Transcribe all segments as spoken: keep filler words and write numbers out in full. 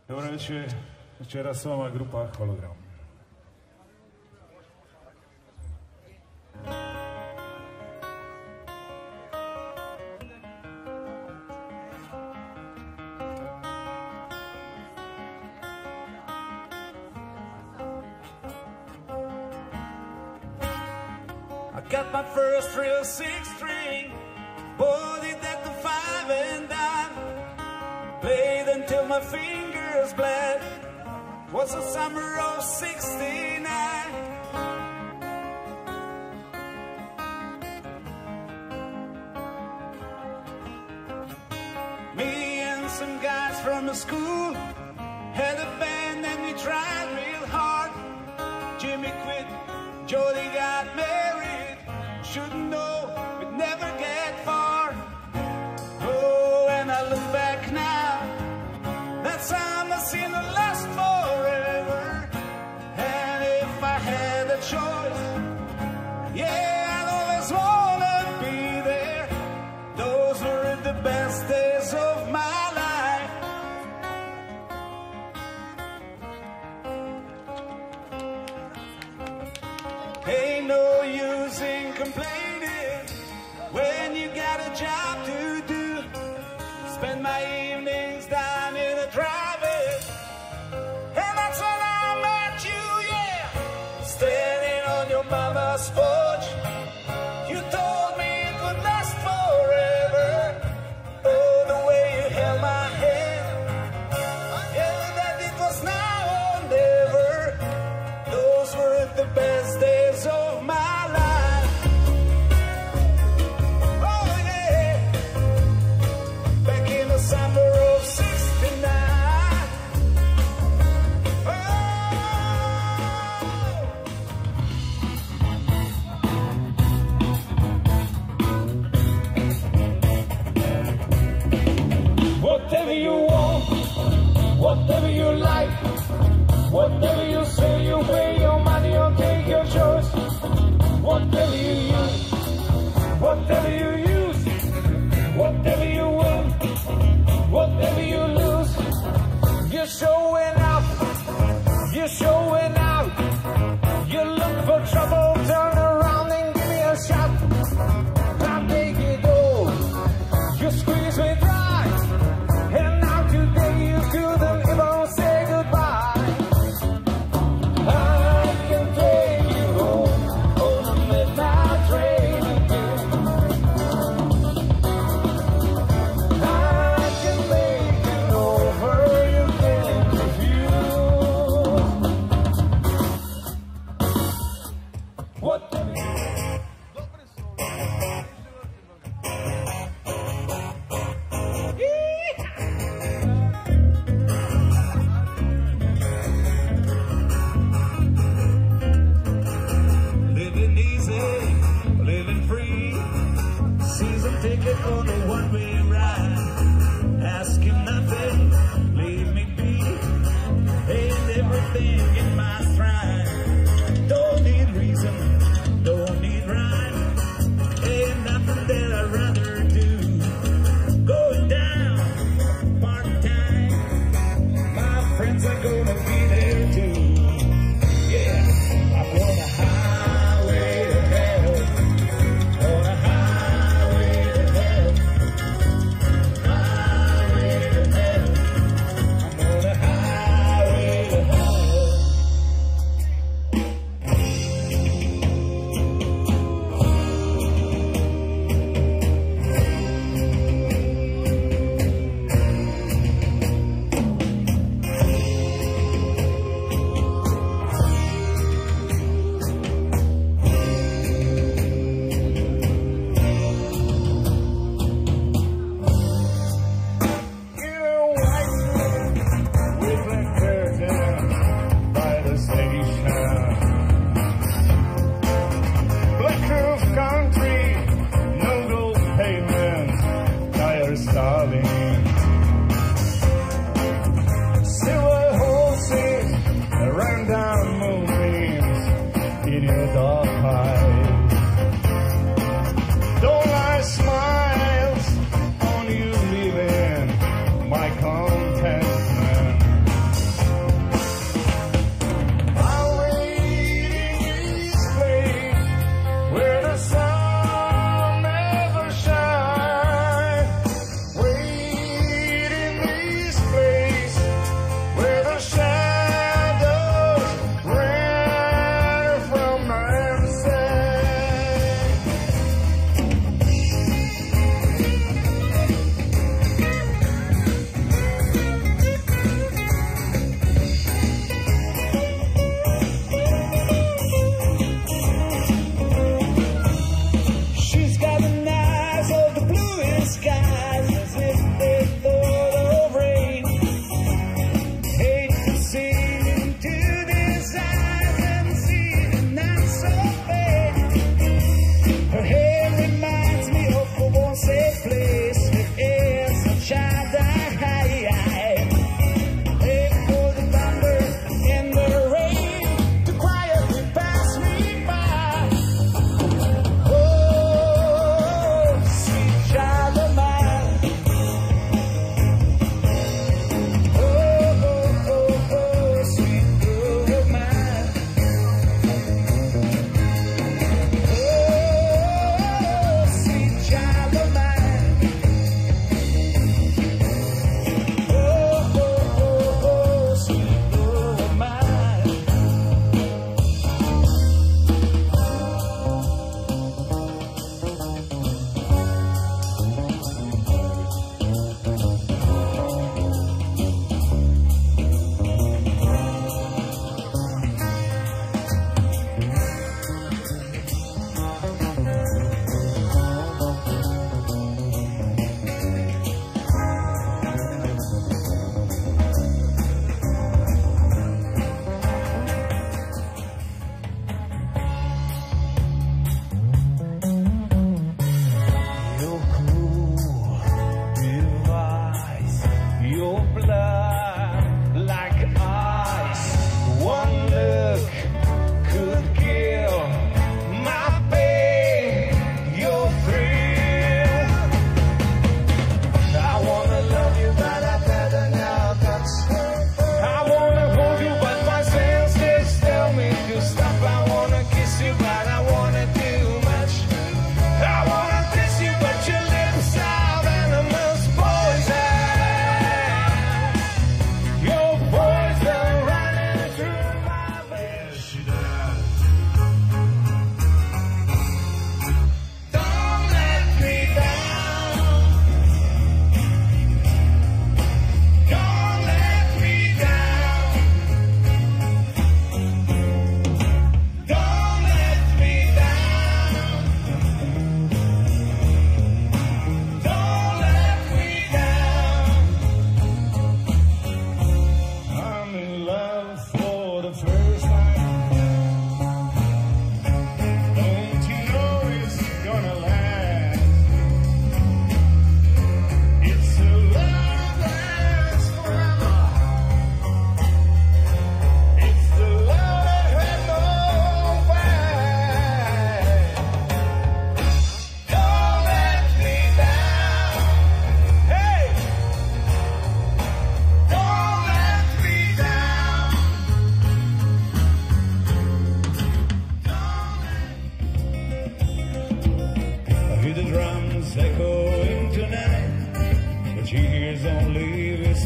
Dobrý večer, včera som a grupa Hologram. I got my first real six string, bought it at the five and dime, played until my fingers bled. Was the summer of sixty-nine. Me and some guys from the school had a band and we tried real hard. Jimmy quit, Jody got married. Shouldn't know we'd never get far. Oh, and I look back now, that summer seemed to last forever. And if I had a choice, yeah, I'd always wanna be there. Those were the best days of my life. Ain't no use in complaining when you got a job to do. Spend my evenings down in the drive-in, and that's when I met you, yeah. Standing on your mama's porch, you told me it would last forever. Oh, the way you held my hand, yeah, that it was now or never. Those were the best days of my life. Oh yeah, back in the summer of sixty-nine. Oh. Whatever you want, whatever you like, whatever you say, you pay your money or take your choice. Whatever you use, whatever you use, whatever you win, whatever you lose, you're showing out, you're showing out. You look for trouble, turn around and give me a shot. I'll take it all, you squeeze me dry, and now today you couldn't even say goodbye. I can take you home on a midnight train again. I can make it over, you can't refuse. Whatever you living easy, living free, season ticket on a one-way ride, asking nothing, leave me be, ain't everything in my stride. Don't need reason, don't need rhyme, ain't nothing that I'd rather do. Going down, party time, my friends are gonna be there too. Yeah, I'm on a highway to hell, on a highway to hell, highway to hell, I'm on a highway to hell.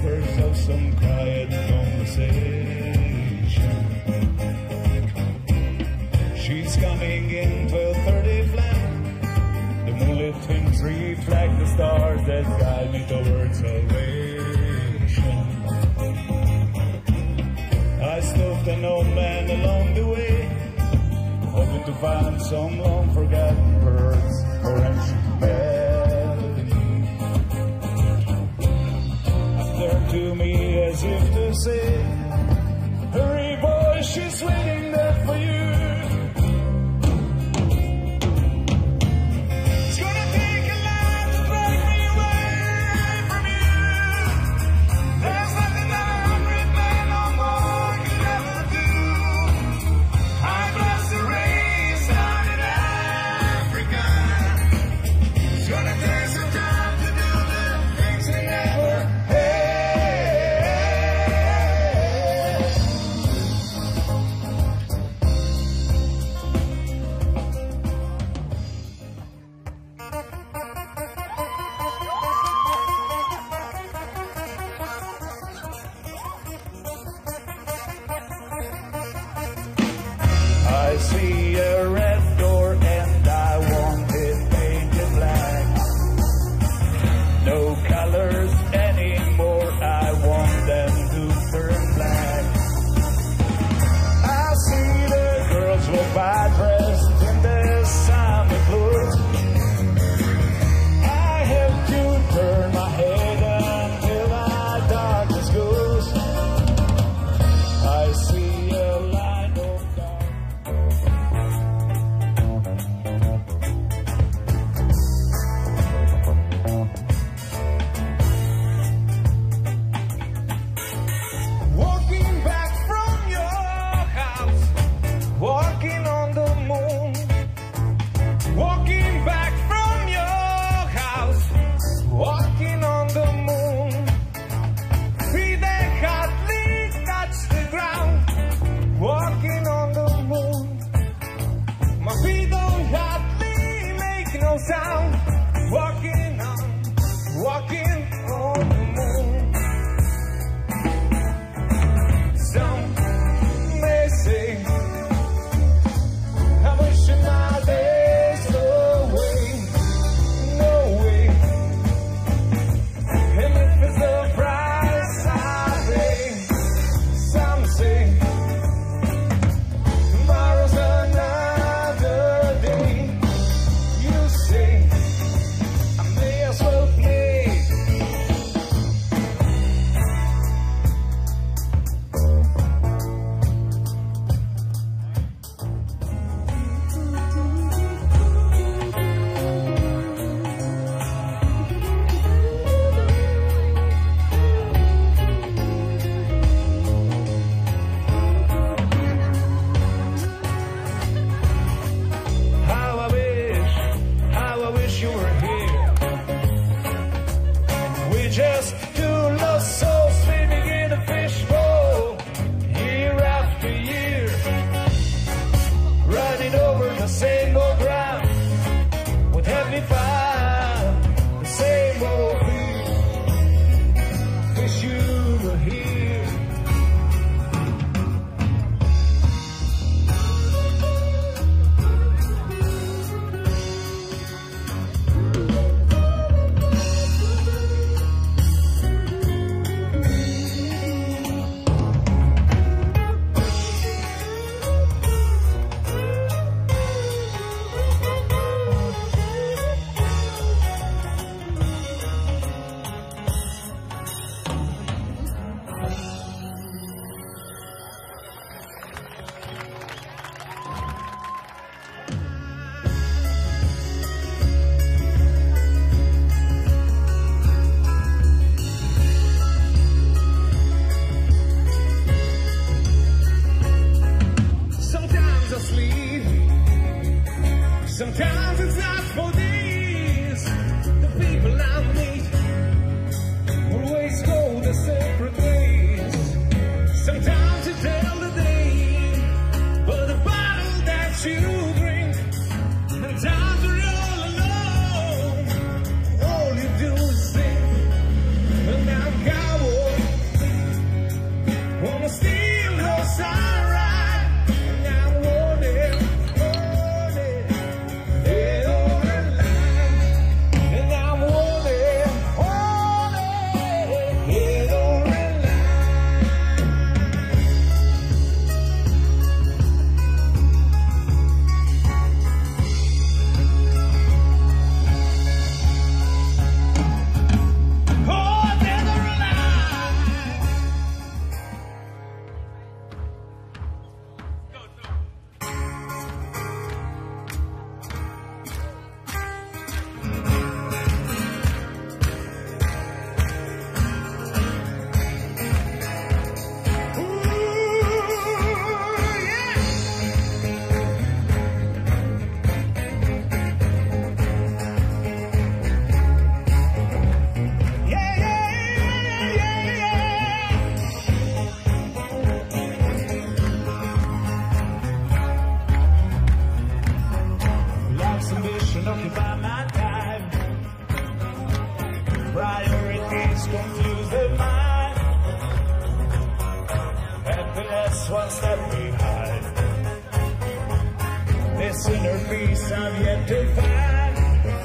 whispers of some quiet conversation. She's coming in twelve thirty flat. The moonlit twins reflect the stars that guide me towards salvation. I snuffed an old man along the way, hoping to find some long forgotten words or ancient melody. Turned to me as if to say, hurry boy, she's waiting there for you. It's gonna take a lot to break me away from you. There's nothing that a hundred men or more could ever do. I bless the race down in Africa. It's gonna take some time to do the things they never had. of mine. Happiness one step behind. This inner peace I've yet to find.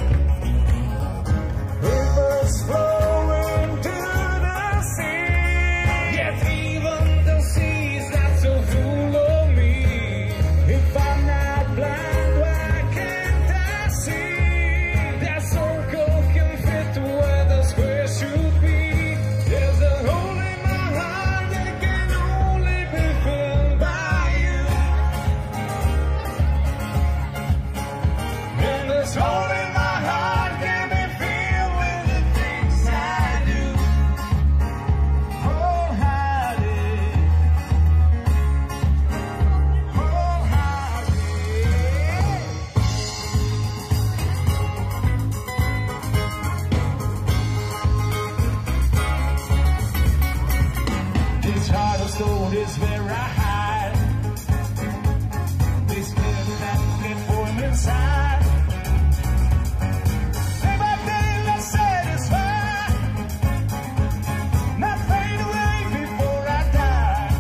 Rivers flowing to the sea. Yet even the sea's not so full of me. If I'm not blind, why can't I see? That circle can fit where the square should be. There's a hole in my heart that can only be filled by you. And this hole in my heart can be filled with the things I do. Wholehearted, wholehearted. This heart of stone is very high. This little that can form inside. Day by day, let's satisfy. Not fade away before I die.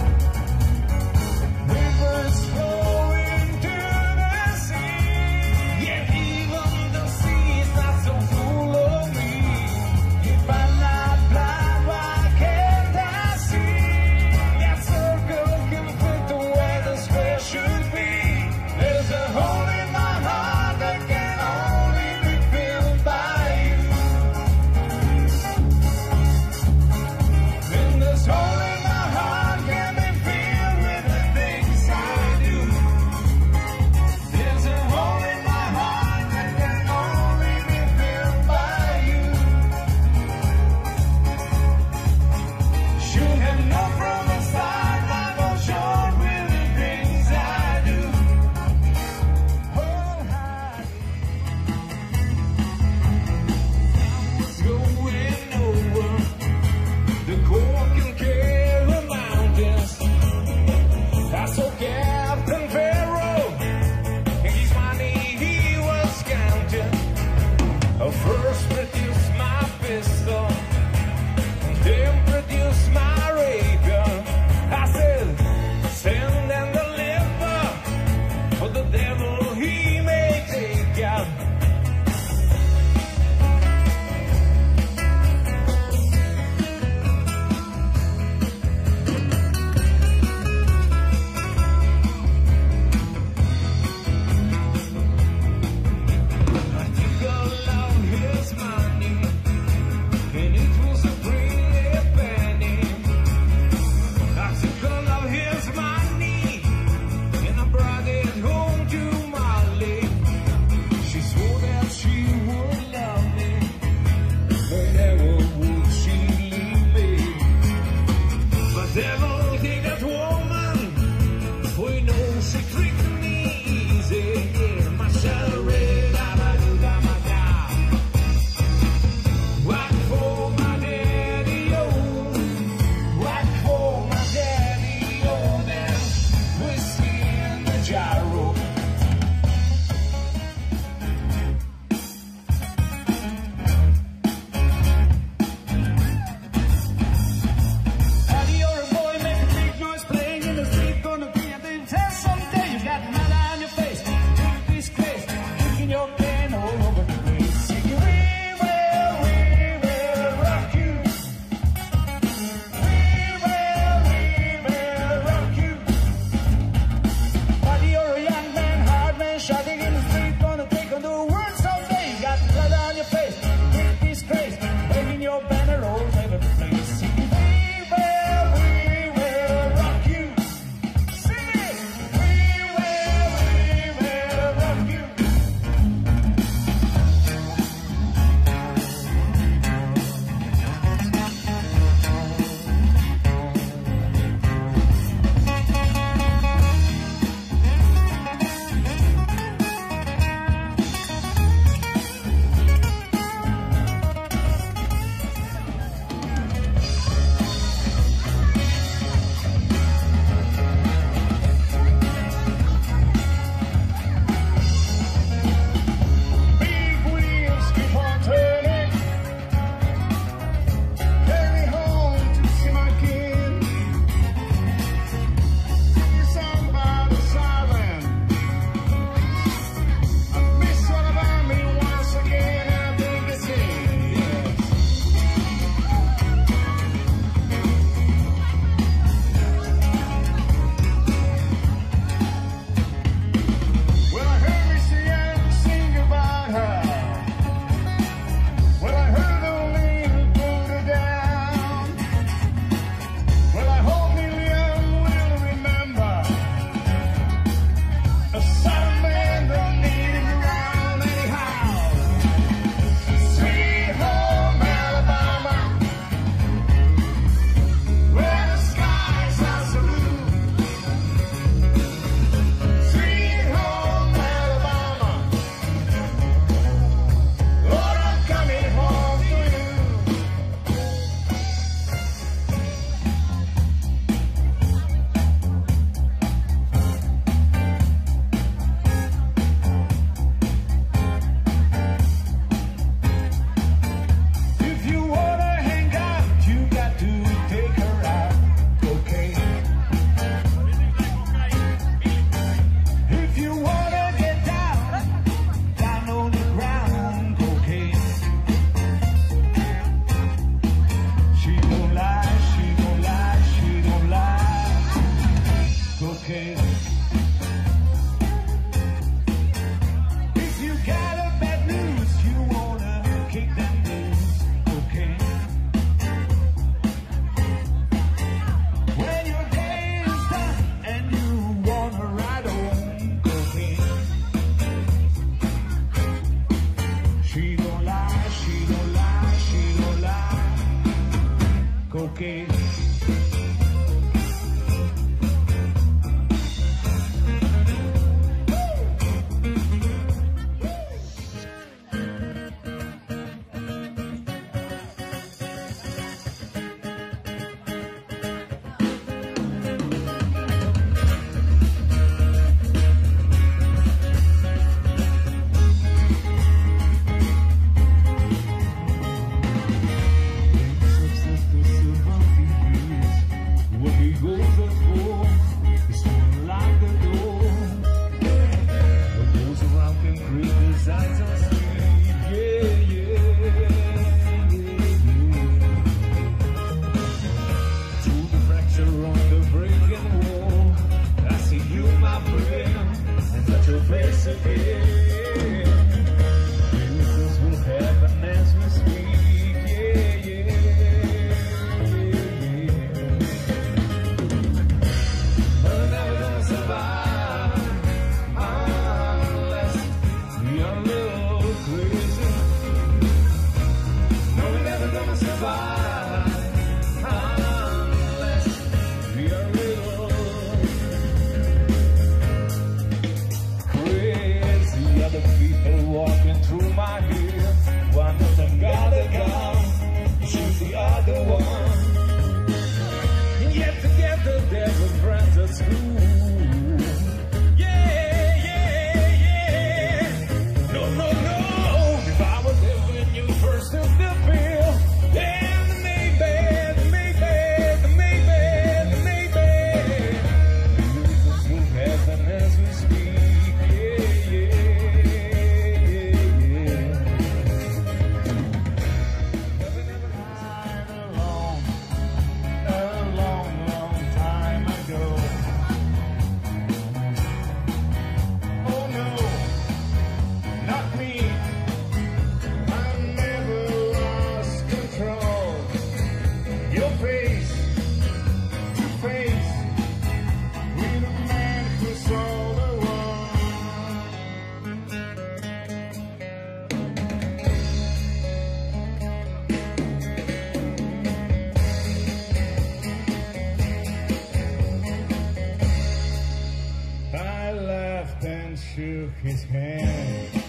Rivers flowing to the sea. Yeah, even the sea is not so full of me. If I'm not blind, why can't I see? That circle okay. Shook his hand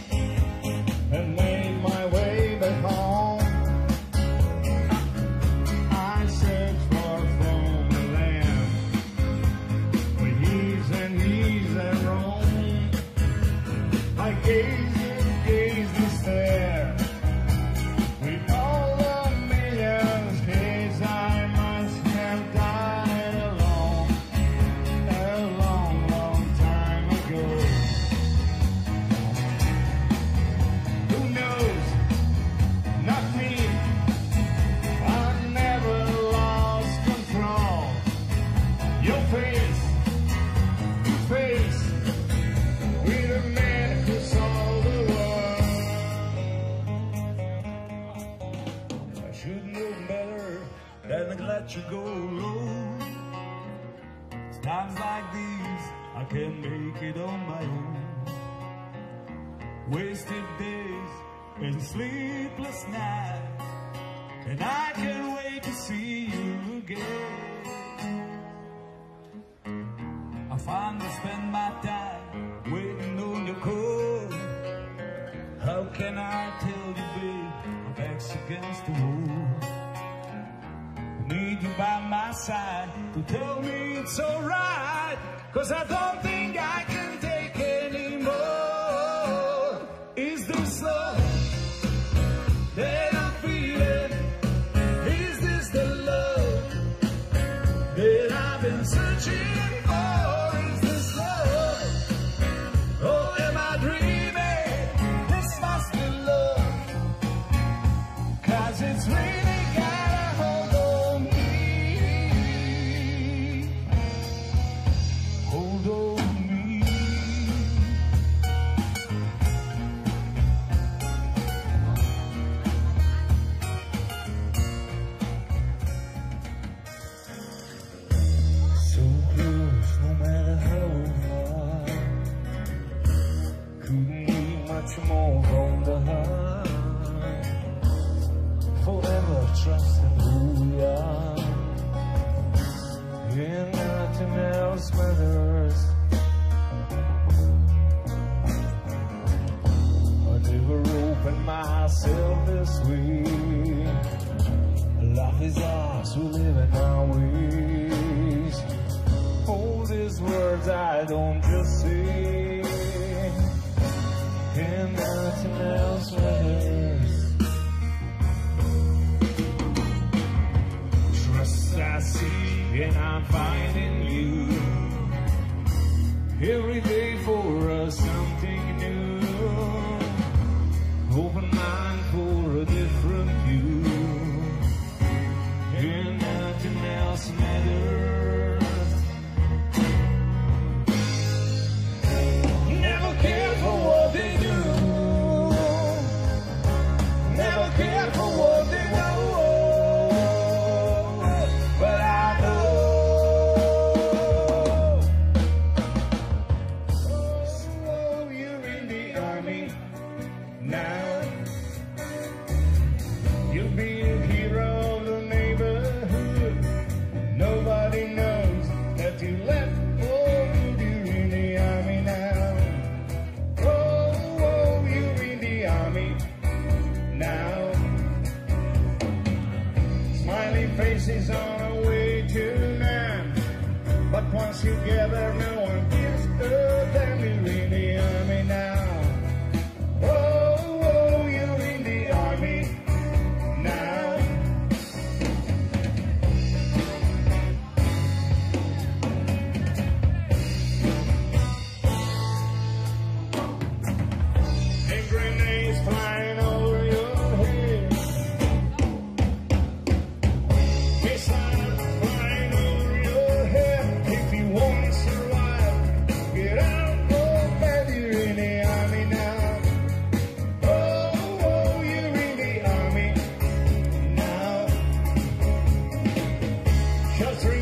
and made my way back home. I searched for from the land where he's and he's and roam. I gazed and gazed and stared with all the millions his I must have died alone a long, long time ago. Let you go alone. It's times like these I can't make it on my own. Wasted days and sleepless nights, and I can't wait to see you again. I finally spend my time waiting on your call. How can I tell you, babe, my back's against the wall? Need you by my side to tell me it's alright, 'cause I don't think I can take anymore. Is this love that I'm feeling? Is this the love that I've been searching for? Is this love, or am I dreaming? This must be love, 'cause it's really got a hold on me. Hold on me. So close. us who live in our ways. Oh, these words I don't just say, and nothing else matters. Trust I see and I find in you. Every day for us something new. Open mind for a different view. And nothing else matters. Never cared for what they do. Never cared for what they know. But I know. Oh, you're in the army now. You'll be a hero of the neighborhood. Nobody knows that you left. Oh, you're in the army now. Oh, oh, you're in the army now. Smiling faces on a way to man. But once you gather, no one gives a damn. You're in the army now. Oh, oh, you're in the army now. And grenades flying over your head. Missiles flying over your head. If you want to survive, get out of bed. You're in the army now. Oh, oh, you're in the army now. Sheltering